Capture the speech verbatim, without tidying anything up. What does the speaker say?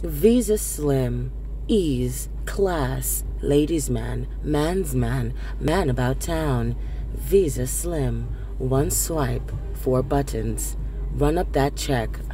Visa slim, ease, class, ladies man, man's man, man about town. Visa slim, one swipe, four buttons. Run up that check,